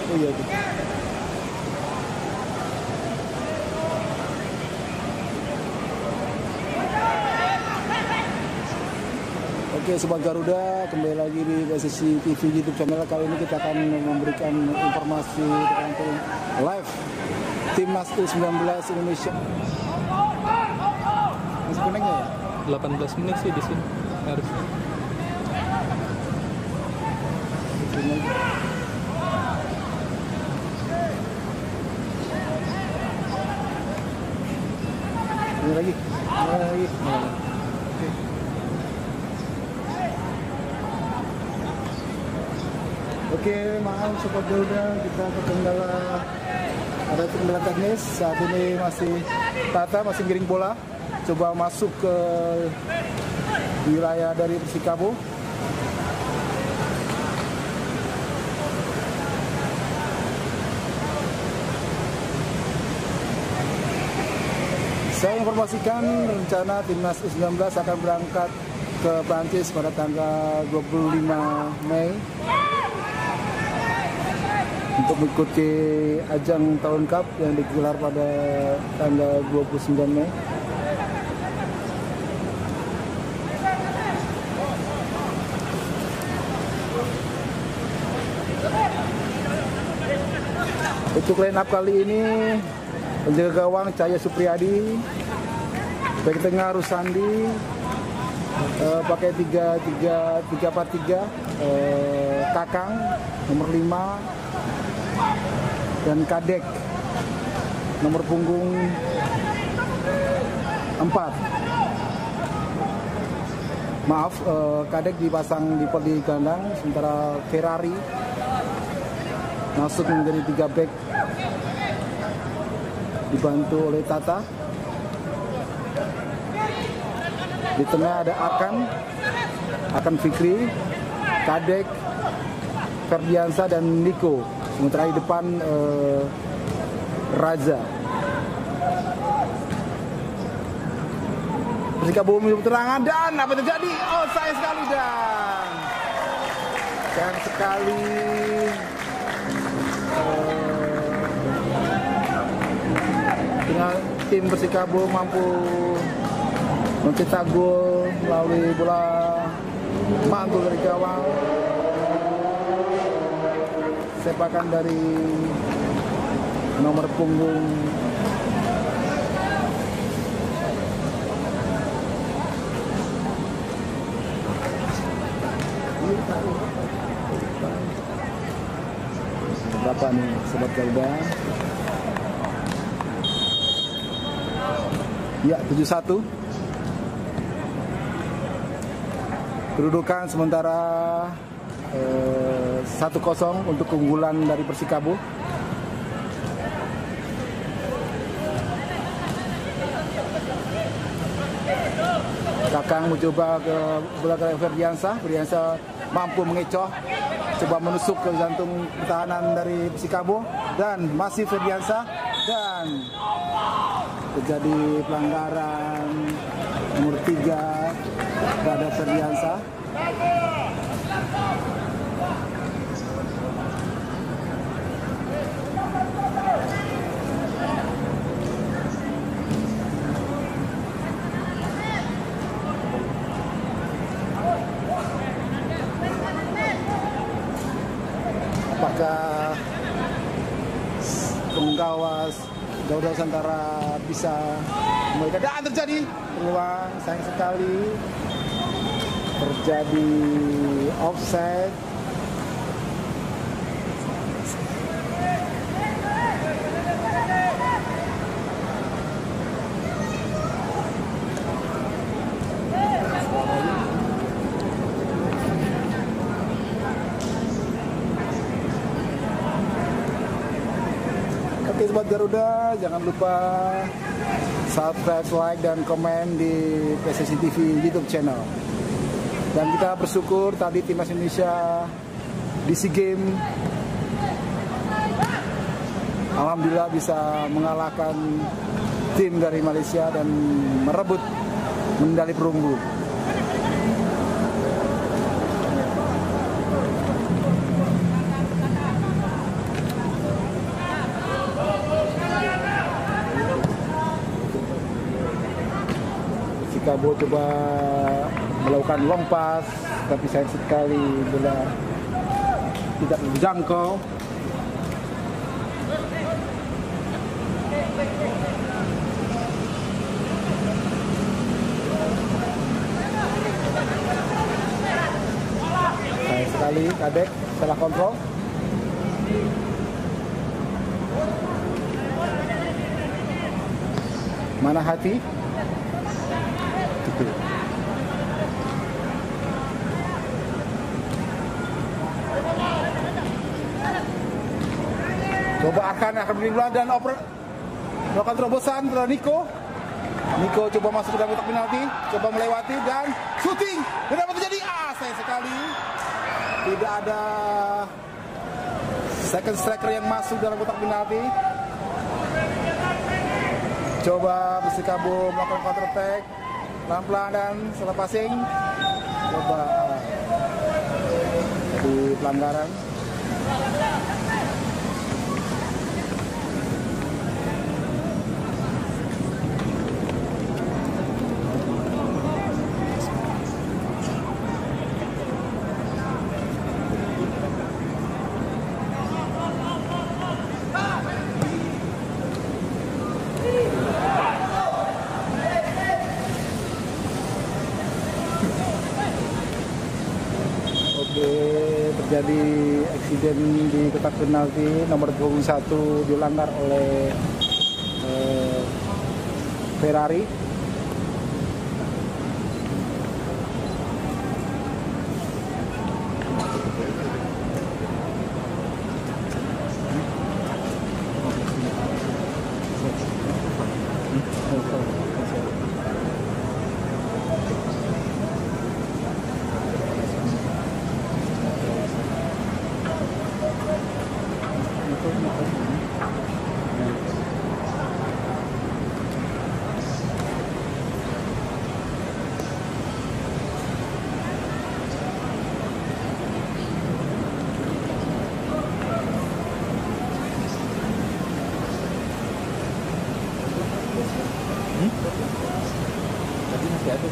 Oh iya tuh. Oke Sobat Garuda, kembali lagi di PSSI TV YouTube channel. Kali ini kita akan memberikan informasi tentang live Timnas U19 Indonesia. Masih kuningnya ya? 18 menit sih di sini harusnya. Ini lagi. Oke, maaf Sobat Garuda, kita terkendala teknis. Saat ini Tata masih giring bola, coba masuk ke wilayah dari Persikabo. Saya informasikan rencana Timnas U19 akan berangkat ke Prancis pada tanggal 25 Mei untuk mengikuti ajang Tahun Cup yang digelar pada tanggal 29 Mei. Untuk line up kali ini, penjaga gawang Cahaya Supriyadi, bek tengah Rusandi, pakai 3-4-3, Kakang nomor 5 dan Kadek nomor punggung 4. Maaf, Kadek dipasang di kandang, sementara Ferrari masuk menjadi 3 back dibantu oleh Tata. Di tengah ada Akan Fikri, Kadek, Ferdiansa dan Niko. Sementara di depan Raza. Persikabo memiliki terangan dan apa terjadi? Oh, sayang sekali dan sayang sekali. Dengan tim Persikabo mampu mencetak gol melalui bola mantul dari gawang, sepakan dari nomor punggung 8 nih Sobat Garuda. Ya, 7-1. Kedudukan sementara 1-0 untuk keunggulan dari Persikabo. Kakang mencoba ke bola ke Ferdiansa mampu mengecoh, coba menusuk ke jantung pertahanan dari Persikabo dan masih Ferdiansa dan terjadi pelanggaran nomor 3 pada Ferdiansa. Apakah penggawas Garuda Nusantara bisa kembali? Dan terjadi peluang, sayang sekali terjadi offside. Oke Sobat Garuda, jangan lupa subscribe, like, dan komen di PSSI TV YouTube channel. Dan kita bersyukur tadi Timnas Indonesia di SEA Games alhamdulillah bisa mengalahkan tim dari Malaysia dan merebut medali perunggu. Persikabo coba melakukan lompas, tapi sayang sekali bola tidak menjangkau. Sayang sekali Kadek salah kontrol. Mana hati? Coba akan beri bola dan melakukan terobosan terhadap Nico. Nico coba masuk ke dalam kotak penalti, coba melewati dan shooting. Dan dapat terjadi. Sayang sekali. Tidak ada second striker yang masuk dalam kotak penalti. Coba Persikabo melakukan counter attack pelan-pelan dan salah passing. Coba di pelanggaran. Terjadi eksiden di kotak penalti nomor 21 dilanggar oleh Ferrari. Tadi masih ada.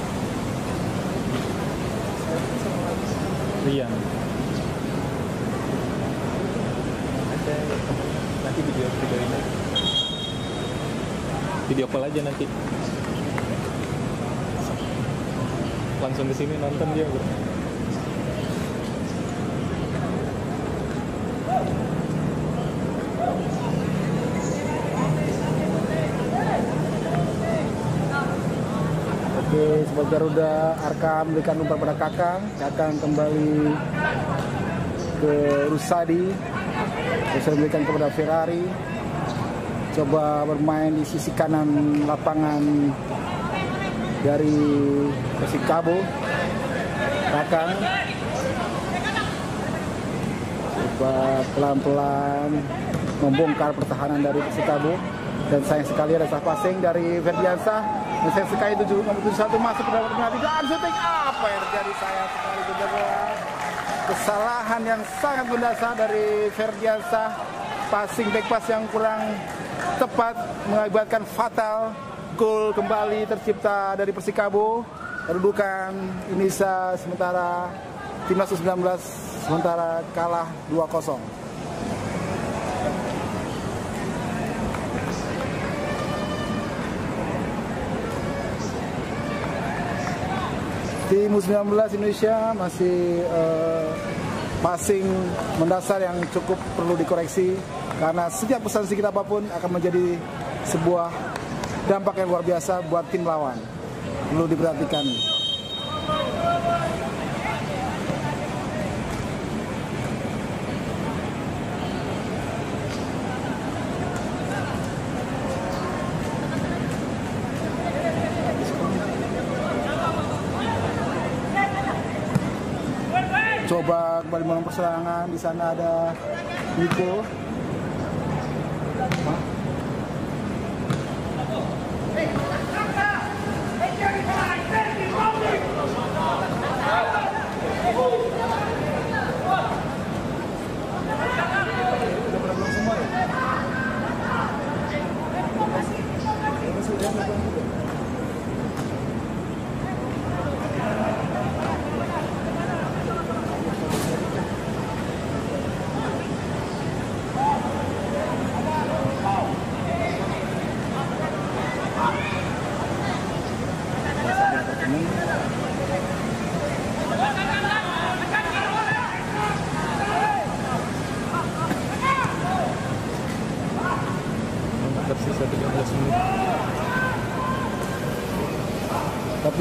Rian. Ada. Nanti video ini. Video call aja nanti. Langsung ke sini nonton dia, bro. Oke, Sobat Garuda, Arka memberikan umpan pada Kakang kembali ke Rusadi, Rusadi memberikan kepada Ferrari, coba bermain di sisi kanan lapangan dari Persikabo. Kakang coba pelan-pelan membongkar pertahanan dari Persikabo, dan sayang sekali ada salah passing dari Ferdiansah. Saya sekali itu nomor 71 masuk ke dalam penalti dan shooting. Apa yang terjadi? Sayang sekali kesalahan yang sangat mendasar dari Ferdiansah. Passing back pass yang kurang tepat mengakibatkan fatal. Gol kembali tercipta dari Persikabo. Kedudukan Indonesia sementara timnas U19 sementara kalah 2-0. Tim U19 Indonesia masih passing mendasar yang cukup perlu dikoreksi, karena setiap pesan sedikit apapun akan menjadi sebuah dampak yang luar biasa buat tim lawan. Perlu diperhatikan. Coba kembali melakukan perserangan, di sana ada Nico.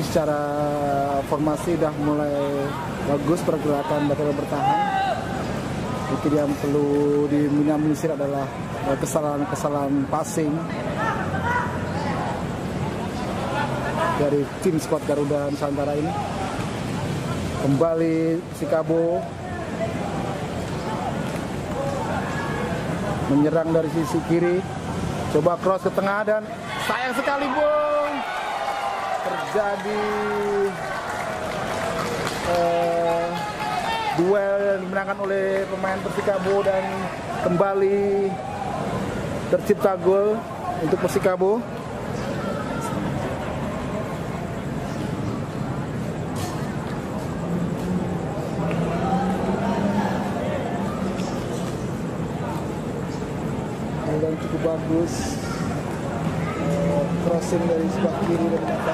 secara formasi udah mulai bagus pergerakan bakal bertahan. Itu yang perlu diminimalisir adalah kesalahan-kesalahan passing dari tim squad Garuda Nusantara ini. Kembali Persikabo menyerang dari sisi kiri, coba cross ke tengah dan sayang sekali Bung, terjadi duel yang dimenangkan oleh pemain Persikabo dan kembali tercipta gol untuk Persikabo. Dan cukup bagus crossing dari sebelah kiri dan mata.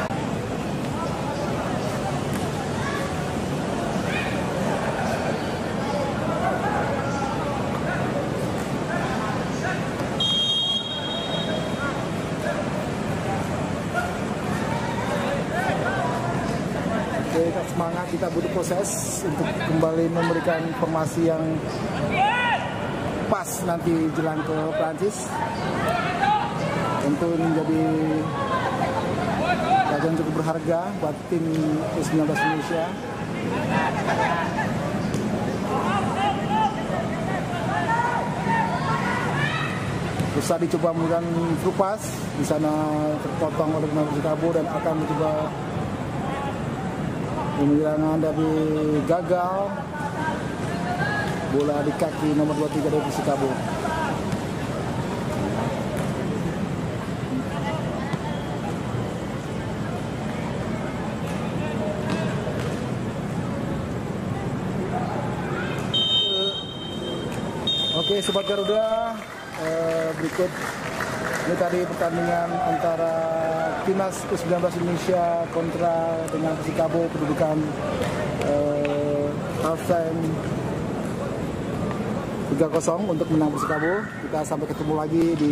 Oke, semangat, kita butuh proses untuk kembali memberikan informasi yang pas nanti jelang ke Prancis. Tentu ini menjadi pelajaran cukup berharga buat tim U19 Indonesia. Bisa dicoba menggunakan Frupas, di sana terpotong oleh pemain Persikabo dan akan mencoba penyerangan dari gagal. Bola di kaki nomor 23 dari Persikabo. Oke, Sobat Garuda, berikut ini tadi pertandingan antara Timnas U19 Indonesia kontra dengan Persikabo, kedudukan halftime 3-0 untuk menang Persikabo. Kita sampai ketemu lagi di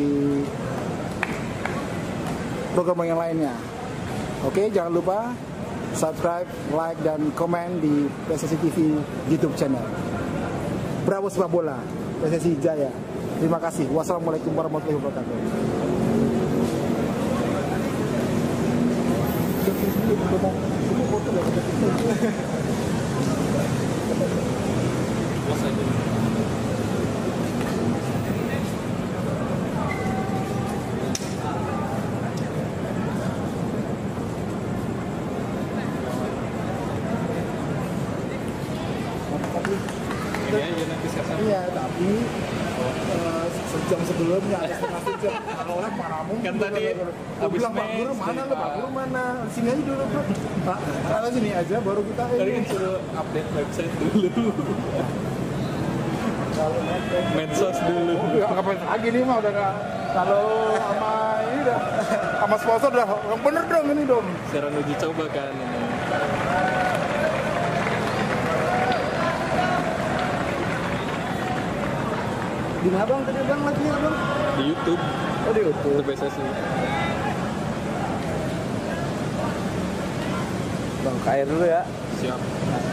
program yang lainnya. Oke, jangan lupa subscribe, like, dan komen di PSSI TV YouTube channel. Bravo Sepak Bola, PSSI Jaya. Terima kasih. Wassalamualaikum warahmatullahi wabarakatuh. Ini aja nanti sekarang. Iya, tapi sejam sebelumnya ada setengah jam. Kalau orang paramu Kan tadi aku habis bilang Pak match, Guru mana jadi, lo, Pak Guru mana? Sini aja dulu Bro. Pak, kalau sini aja baru kita Tadi ini. kan suruh update website dulu. Kalau Medsos dulu. ngapain lagi nih mah udah nggak. Kalau sama ini udah sama sponsor udah yang bener dong ini dong. Sekarang uji coba kan ini. Di mana bang tadi bang lagi ya bang? Di YouTube. Oh di YouTube. Itu biasa sih. Bang, ke air dulu ya. Siap.